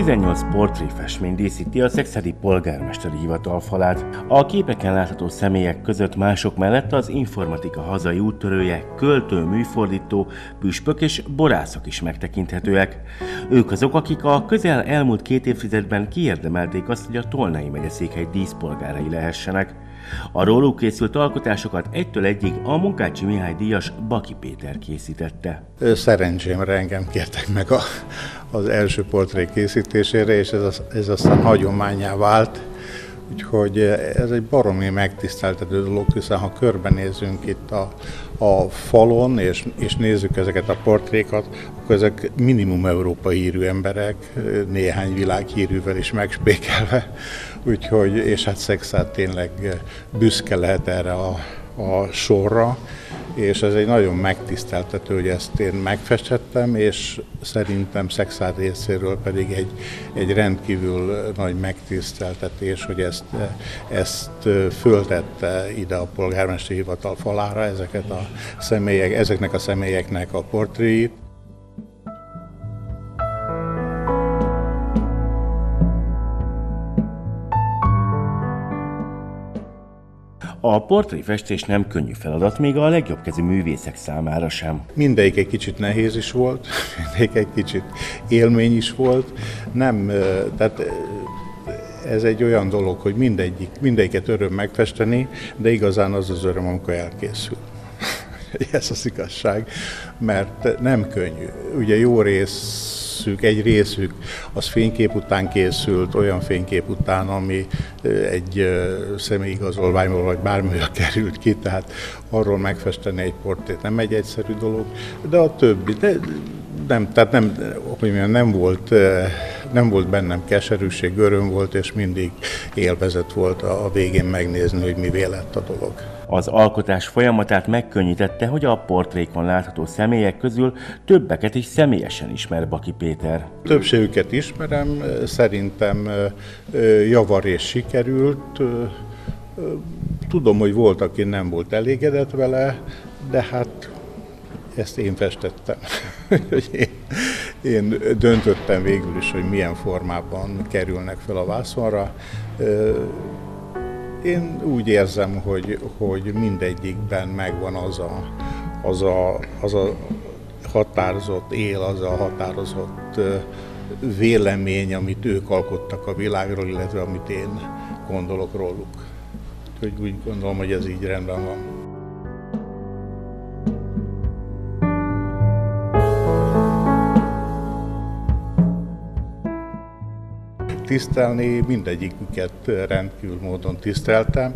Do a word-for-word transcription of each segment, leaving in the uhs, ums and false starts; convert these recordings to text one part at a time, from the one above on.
tizennyolc portréfestmény díszíti a szekszárdi polgármesteri hivatal falát. A képeken látható személyek között mások mellett az informatika hazai úttörője, költő, műfordító, püspök és borászok is megtekinthetőek. Ők azok, akik a közel elmúlt két évtizedben kiérdemelték azt, hogy a Tolnai megyeszékhely díszpolgárai lehessenek. A róluk készült alkotásokat egytől egyig a Munkácsi Mihály díjas Baki Péter készítette. Szerencsémre engem kértek meg a, az első portré készítésére, és ez, ez aztán hagyománnyá vált. Úgyhogy ez egy baromi megtiszteltető dolog, hiszen ha körbenézünk itt a, a falon, és, és nézzük ezeket a portrékat, akkor ezek minimum európai hírű emberek, néhány világhírűvel is megspékelve. Úgyhogy, és hát Szekszárd tényleg büszke lehet erre a, a sorra, és ez egy nagyon megtiszteltető, hogy ezt én megfestettem, és szerintem Szekszárd részéről pedig egy, egy rendkívül nagy megtiszteltetés, hogy ezt, ezt föltette ide a polgármesteri hivatal falára, ezeket a személyek, ezeknek a személyeknek a portréit. A portréfestés nem könnyű feladat, még a legjobbkezű művészek számára sem. Mindegyik egy kicsit nehéz is volt, mindegyik egy kicsit élmény is volt. Nem, tehát ez egy olyan dolog, hogy mindegyik, mindegyiket öröm megfesteni, de igazán az az öröm, amikor elkészül. Ez az igazság, mert nem könnyű. Ugye jó rész egy részük az fénykép után készült, olyan fénykép után, ami egy személyigazolványból vagy bármilyen került ki, tehát arról megfesteni egy portrét nem egy egyszerű dolog, de a többi, de nem, tehát nem, hogy mondjam, nem volt, nem volt bennem keserűség, öröm volt, és mindig élvezet volt a végén megnézni, hogy mivé lett a dolog. Az alkotás folyamatát megkönnyítette, hogy a portrékon látható személyek közül többeket is személyesen ismer Baki Péter. Többségüket ismerem, szerintem javarészt sikerült. Tudom, hogy volt, aki nem volt elégedett vele, de hát ezt én festettem. én, én döntöttem végül is, hogy milyen formában kerülnek fel a vászonra. Én úgy érzem, hogy, hogy mindegyikben megvan az a, az, a, az a határozott él, az a határozott vélemény, amit ők alkottak a világról, illetve amit én gondolok róluk. Úgyhogy úgy gondolom, hogy ez így rendben van. Tisztelni, mindegyiküket rendkívül módon tiszteltem,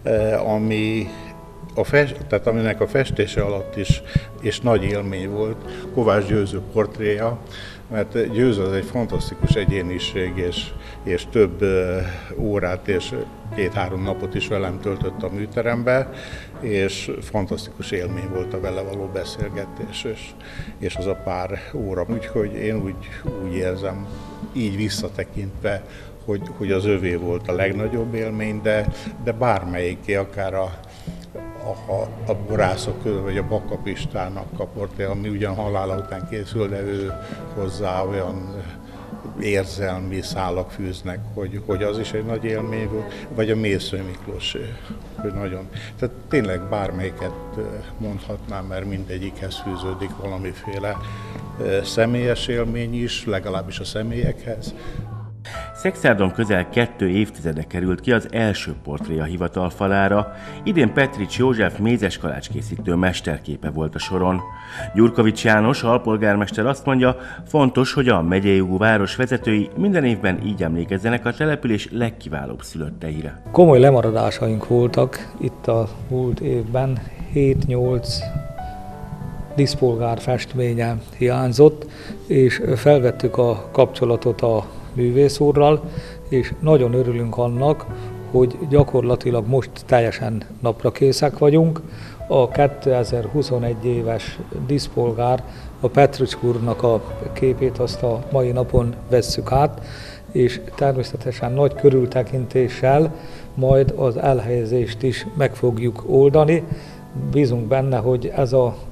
ami a fest, tehát aminek a festése alatt is és nagy élmény volt Kovács Győző portréja, mert Győző az egy fantasztikus egyéniség, és, és több órát és két-három napot is velem töltött a műterembe, és fantasztikus élmény volt a vele való beszélgetés, és, és az a pár óra. Úgyhogy én úgy, úgy érzem, így visszatekintve, hogy, hogy az övé volt a legnagyobb élmény, de, de bármelyiké, akár a, a, a borászok közül, vagy a Bakapistának a portré, ami ugyan halála után készül, de ő hozzá olyan érzelmi szálak fűznek, hogy, hogy az is egy nagy élmény volt, vagy a Mészöly Miklós, hogy nagyon. Tehát tényleg bármelyiket mondhatnám, mert mindegyikhez fűződik valamiféle személyes élmény is, legalábbis a személyekhez. Szekszárdon közel kettő évtizede került ki az első portré a hivatal falára, idén Petrics József mézeskalács készítő mesterképe volt a soron. Gyurkovics János alpolgármester azt mondja, fontos, hogy a megyei jogú város vezetői minden évben így emlékezzenek a település legkiválóbb szülötteire. Komoly lemaradásaink voltak itt a múlt évben, hét-nyolc díszpolgár festménye hiányzott, és felvettük a kapcsolatot a művész úrral, és nagyon örülünk annak, hogy gyakorlatilag most teljesen naprakészek vagyunk. A kétezer-huszonegy éves díszpolgár, a Petrics úrnak a képét azt a mai napon vesszük át, és természetesen nagy körültekintéssel majd az elhelyezést is meg fogjuk oldani. Bízunk benne, hogy ez a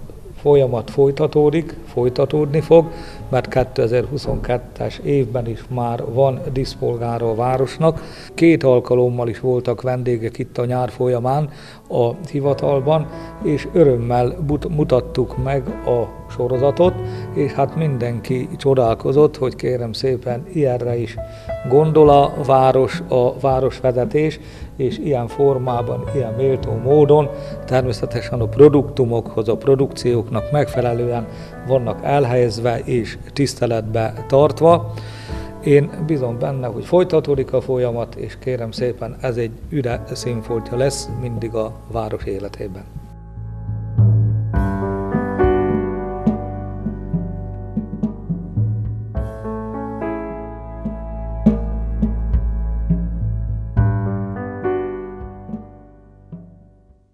folyamat folytatódik, folytatódni fog, mert kétezer-huszonkettes évben is már van díszpolgára a városnak. Két alkalommal is voltak vendégek itt a nyár folyamán a hivatalban, és örömmel mutattuk meg a sorozatot, és hát mindenki csodálkozott, hogy kérem szépen, ilyenre is gondol a város, a városvezetés, és ilyen formában, ilyen méltó módon természetesen a produktumokhoz, a produkcióknak megfelelően vannak elhelyezve és tiszteletbe tartva. Én bízom benne, hogy folytatódik a folyamat, és kérem szépen, ez egy üde színfoltja lesz mindig a város életében.